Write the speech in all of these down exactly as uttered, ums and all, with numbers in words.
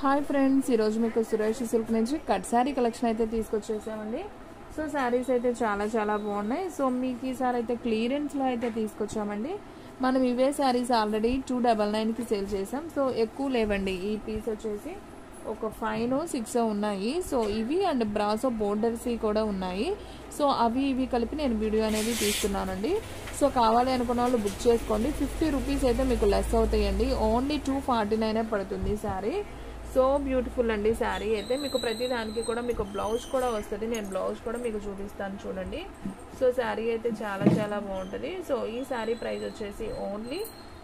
Hi friends, ఈరోజు మీకు Suresh silk నుంచి కట్ శారీ కలెక్షన్ అయితే తీసుకొచ్చేసామండి. సో శారీస్ అయితే చాలా చాలా బాగున్నాయి. సో మీకు ఈసారి అయితే క్లియరెన్స్లో అయితే తీసుకొచ్చామండి. మనం ఇవే శారీస్ ఆల్రెడీ టూ డబల్ నైన్కి సేల్ చేసాం. సో ఎక్కువ లేవండి. ఈ పీస్ వచ్చేసి ఒక ఫైవ్ సిక్స్ ఉన్నాయి. సో ఇవి అండ్ బ్రాసో బోర్డర్స్ కూడా ఉన్నాయి. సో అవి ఇవి కలిపి నేను వీడియో అనేది తీస్తున్నానండి. సో కావాలి అనుకున్న వాళ్ళు బుక్ చేసుకోండి. ఫిఫ్టీ రూపీస్ అయితే మీకు లెస్ అవుతాయండి. ఓన్లీ టూ ఫార్టీ నైనే పడుతుంది శారీ. సో బ్యూటిఫుల్ అండి శారీ అయితే. మీకు ప్రతి దానికి కూడా మీకు బ్లౌజ్ కూడా వస్తుంది. నేను బ్లౌజ్ కూడా మీకు చూపిస్తాను చూడండి. సో శారీ అయితే చాలా చాలా బాగుంటుంది. సో ఈ శారీ ప్రైస్ వచ్చేసి ఓన్లీ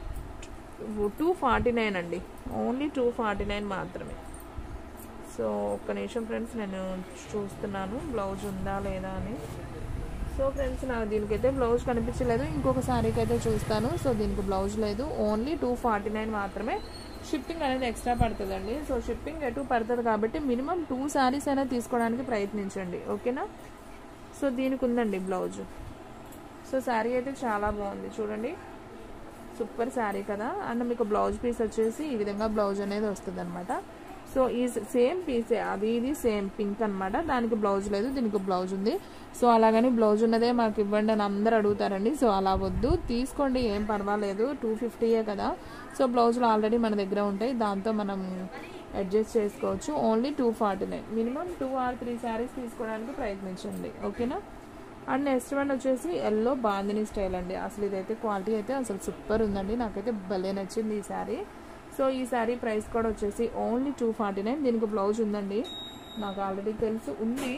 టూ ఫార్టీ నైన్ అండి. ఓన్లీ టూ ఫార్టీ నైన్ మాత్రమే. సో ఒక్క నిమిషం ఫ్రెండ్స్, నేను చూస్తున్నాను బ్లౌజ్ ఉందా లేదా అని. సో ఫ్రెండ్స్, నాకు దీనికైతే బ్లౌజ్ కనిపించలేదు. ఇంకొక శారీకి అయితే చూస్తాను. సో దీనికి బ్లౌజ్ లేదు. ఓన్లీ టూ ఫార్టీ నైన్ మాత్రమే. షిప్పింగ్ అనేది ఎక్స్ట్రా పడుతుందండి. సో షిప్పింగ్ ఎటు పడుతుంది కాబట్టి మినిమం టూ శారీస్ అయినా తీసుకోవడానికి ప్రయత్నించండి, ఓకేనా. సో దీనికి ఉందండి బ్లౌజ్. సో శారీ అయితే చాలా బాగుంది చూడండి. సూపర్ శారీ కదా. అండ్ మీకు బ్లౌజ్ పీస్ వచ్చేసి ఈ విధంగా బ్లౌజ్ అనేది వస్తుంది అనమాట. సో ఈ సేమ్ పీసే, అది ఇది సేమ్ పింక్ అనమాట. దానికి బ్లౌజ్ లేదు, దీనికి బ్లౌజ్ ఉంది. సో అలాగని బ్లౌజ్ ఉన్నదే మాకు ఇవ్వండి అని అందరు అడుగుతారండి. సో అలా వద్దు, తీసుకోండి, ఏం పర్వాలేదు. టూ ఫిఫ్టీయే కదా. సో బ్లౌజులు ఆల్రెడీ మన దగ్గర ఉంటాయి, దాంతో మనం అడ్జస్ట్ చేసుకోవచ్చు. Only two forty nine minimum two or three saris తీసుకోవడానికి ప్రయత్నించండి, ఓకేనా. అండ్ నెక్స్ట్ వన్ వచ్చేసి ఎల్లో బాందిని స్టైల్ అండి. అసలు ఇదైతే క్వాలిటీ అయితే అసలు సూపర్ ఉందండి. నాకైతే భలే నచ్చింది ఈ శారీ. సో ఈ శారీ ప్రైస్ కూడా వచ్చేసి ఓన్లీ టూ ఫార్టీ నైన్. దీనికి బ్లౌజ్ ఉందండి, నాకు ఆల్రెడీ తెలుసు ఉంది,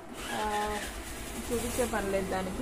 చూపించే పర్లేదు. దానికి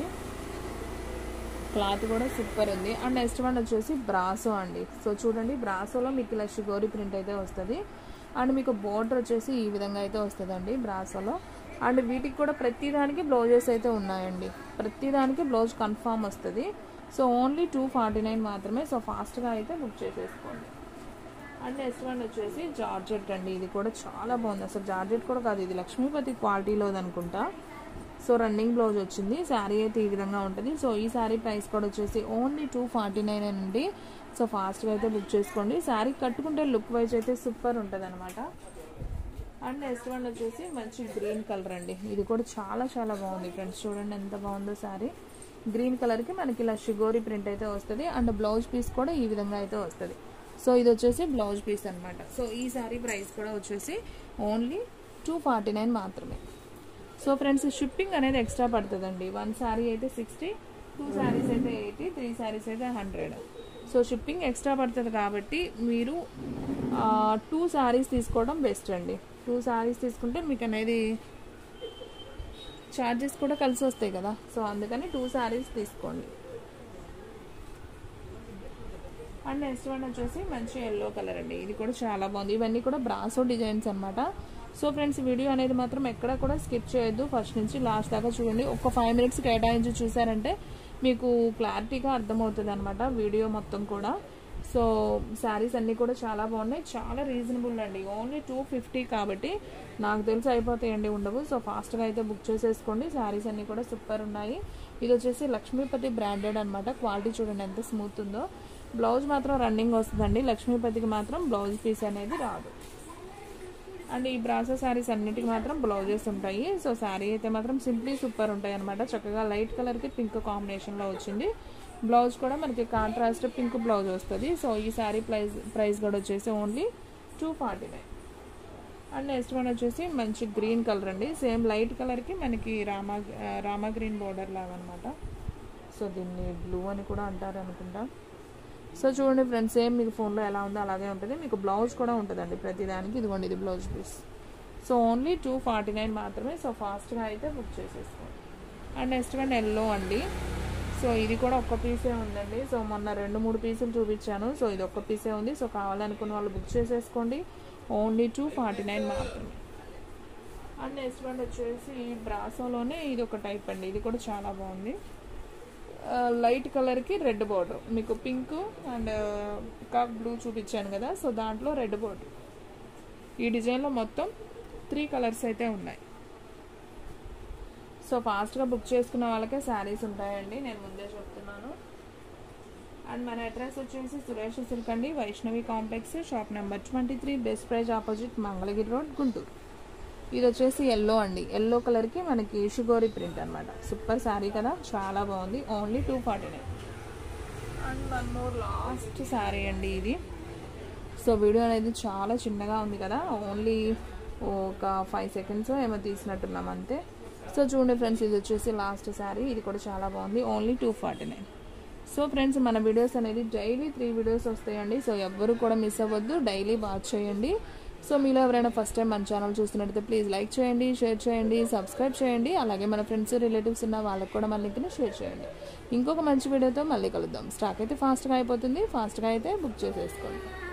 క్లాత్ కూడా సూపర్ ఉంది. అండ్ నెక్స్ట్ వన్ వచ్చేసి బ్రాసో అండి. సో చూడండి, బ్రాసోలో మీకు ఇలా షిగోరి ప్రింట్ అయితే వస్తుంది. అండ్ మీకు బోర్డర్ వచ్చేసి ఈ విధంగా అయితే వస్తుందండి బ్రాసోలో. అండ్ వీటికి కూడా ప్రతి దానికి బ్లౌజెస్ అయితే ఉన్నాయండి. ప్రతి దానికి బ్లౌజ్ కన్ఫామ్ వస్తుంది. So only two forty nine మాత్రమే. సో ఫాస్ట్గా అయితే బుక్ చేసేసుకోండి. అండ్ నెక్స్ట్ వన్ వచ్చేసి జార్జెట్ అండి. ఇది కూడా చాలా బాగుంది. అసలు జార్జెట్ కూడా కాదు, ఇది లక్ష్మీపతి క్వాలిటీలోది అనుకుంటా. సో రన్నింగ్ బ్లౌజ్ వచ్చింది. శారీ అయితే ఈ విధంగా ఉంటుంది. సో ఈ శారీ ప్రైస్ కూడా వచ్చేసి ఓన్లీ టూ ఫార్టీ నైన్ అండి. సో ఫాస్ట్గా అయితే బుక్ చేసుకోండి. శారీ కట్టుకుంటే లుక్ వైజ్ అయితే సూపర్ ఉంటుంది అనమాట. అండ్ నెక్స్ట్ వన్ వచ్చేసి మంచి గ్రీన్ కలర్ అండి. ఇది కూడా చాలా చాలా బాగుంది ఫ్రెండ్స్. చూడండి ఎంత బాగుందో శారీ. గ్రీన్ కలర్కి మనకి ఇలా షిగోరి ప్రింట్ అయితే వస్తుంది. అండ్ బ్లౌజ్ పీస్ కూడా ఈ విధంగా అయితే వస్తుంది. సో ఇది వచ్చేసి బ్లౌజ్ పీస్ అనమాట. సో ఈ శారీ ప్రైస్ కూడా వచ్చేసి ఓన్లీ టూ ఫార్టీ నైన్ మాత్రమే. సో ఫ్రెండ్స్, షిప్పింగ్ అనేది ఎక్స్ట్రా పడుతుందండి. వన్ శారీ అయితే సిక్స్టీ, టూ శారీస్ అయితే ఎయిటీ, త్రీ శారీస్ అయితే హండ్రెడ్. సో షిప్పింగ్ ఎక్స్ట్రా పడుతుంది కాబట్టి మీరు టూ శారీస్ తీసుకోవడం బెస్ట్ అండి. టూ శారీస్ తీసుకుంటే మీకు అనేది ఛార్జెస్ కూడా కలిసి వస్తాయి కదా. సో అందుకని టూ శారీస్ తీసుకోండి. అండ్ నెక్స్ట్ వన్ వచ్చేసి మంచి ఎల్లో కలర్ అండి. ఇది కూడా చాలా బాగుంది. ఇవన్నీ కూడా బ్రాసో డిజైన్స్ అనమాట. సో ఫ్రెండ్స్, వీడియో అనేది మాత్రం ఎక్కడ కూడా స్కిప్ చేయొద్దు. ఫస్ట్ నుంచి లాస్ట్ దాకా చూడండి. ఒక ఫైవ్ మినిట్స్ కేటాయించి చూసారంటే మీకు క్లారిటీగా అర్థమవుతుంది అనమాట వీడియో మొత్తం కూడా. సో శారీస్ అన్నీ కూడా చాలా బాగున్నాయి, చాలా రీజనబుల్ అండి. ఓన్లీ టూ ఫిఫ్టీ కాబట్టి నాకు తెలిసి అయిపోతాయండి, ఉండవు. సో ఫాస్ట్గా అయితే బుక్ చేసేసుకోండి. శారీస్ అన్నీ కూడా సూపర్ ఉన్నాయి. ఇది వచ్చేసి లక్ష్మీపతి బ్రాండెడ్ అనమాట. క్వాలిటీ చూడండి ఎంత స్మూత్ ఉందో. బ్లౌజ్ మాత్రం రన్నింగ్ వస్తుందండి. లక్ష్మీపతికి మాత్రం బ్లౌజ్ పీస్ అనేది రాదు. అండ్ ఈ బ్రాసో శారీస్ అన్నిటికి మాత్రం బ్లౌజెస్ ఉంటాయి. సో శారీ అయితే మాత్రం సింప్లీ సూపర్ ఉంటాయి అనమాట. చక్కగా లైట్ కలర్కి పింక్ కాంబినేషన్లో వచ్చింది. బ్లౌజ్ కూడా మనకి కాంట్రాస్ట్ పింక్ బ్లౌజ్ వస్తుంది. సో ఈ శారీ ప్రైస్ ప్రైస్ కూడా వచ్చేసి only two forty nine. And next one వచ్చేసి మంచి గ్రీన్ కలర్ అండి. సేమ్ లైట్ కలర్కి మనకి రామా రామా గ్రీన్ బోర్డర్ లాగా అనమాట. సో దీన్ని బ్లూ అని కూడా అంటారు అనుకుంటా. సో చూడండి ఫ్రెండ్స్, సేమ్ మీకు ఫోన్లో ఎలా ఉందో అలాగే ఉంటుంది. మీకు బ్లౌజ్ కూడా ఉంటుందండి ప్రతిదానికి. ఇదిగోండి, ఇది blouse piece. So only two forty nine మాత్రమే. సో ఫాస్ట్గా అయితే బుక్ చేసేసుకోండి. అండ్ నెక్స్ట్ వన్ ఎల్లో అండి. సో ఇది కూడా ఒక్క పీసే ఉందండి. సో మొన్న రెండు మూడు పీసులు చూపించాను. సో ఇది ఒక్క పీసే ఉంది. సో కావాలనుకున్న వాళ్ళు బుక్ చేసేసుకోండి. ఓన్లీ టూ ఫార్టీ నైన్ మాత్రమే. అండ్ నెక్స్ట్ వన్ వచ్చేసి బ్రాసోలోనే ఇది ఒక టైప్ అండి. ఇది కూడా చాలా బాగుంది. లైట్ కలర్కి రెడ్ బోర్డర్, మీకు పింక్ అండ్ కాక్ బ్లూ చూపించాను కదా. సో దాంట్లో రెడ్ బోర్డర్. ఈ డిజైన్లో మొత్తం త్రీ కలర్స్ అయితే ఉన్నాయి. సో ఫాస్ట్గా బుక్ చేసుకున్న వాళ్ళకే శారీస్ ఉంటాయండి, నేను ముందే చెప్తున్నాను. అండ్ మన అడ్రస్ వచ్చేసి సురేష్ సిల్క్ అండి, Vaishnavi complex, shop number twenty three, best price opposite Mangalagiri road, Guntur. ఇది వచ్చేసి ఎల్లో అండి, ఎల్లో కలర్కి మనకి షుగోరి ప్రింట్ అనమాట. సూపర్ శారీ కదా, చాలా బాగుంది. Only two forty nine. And one more last sari అండి ఇది. సో వీడియో అనేది చాలా చిన్నగా ఉంది కదా, ఓన్లీ ఒక ఫైవ్ సెకండ్స్ ఏమో తీసినట్టున్నాం అంతే. సో చూడండి ఫ్రెండ్స్, ఇది వచ్చేసి లాస్ట్ శారీ. ఇది కూడా చాలా బాగుంది, only two forty nine. So friends, మన వీడియోస్ అనేది డైలీ త్రీ వీడియోస్ వస్తాయండి. సో ఎవ్వరు కూడా మిస్ అవ్వద్దు, డైలీ వాచ్ చేయండి. సో మీలో ఎవరైనా ఫస్ట్ టైం మన ఛానల్ చూస్తున్నట్టయితే ప్లీజ్ లైక్ చేయండి, షేర్ చేయండి, సబ్స్క్రైబ్ చేయండి. అలాగే మన ఫ్రెండ్స్ రిలేటివ్స్ ఉన్న వాళ్ళకి కూడా మన లింక్ని షేర్ చేయండి. ఇంకొక మంచి వీడియోతో మళ్ళీ కలుద్దాం. స్టాక్ అయితే ఫాస్ట్గా అయిపోతుంది, ఫాస్ట్గా అయితే బుక్ చేసేసుకోండి.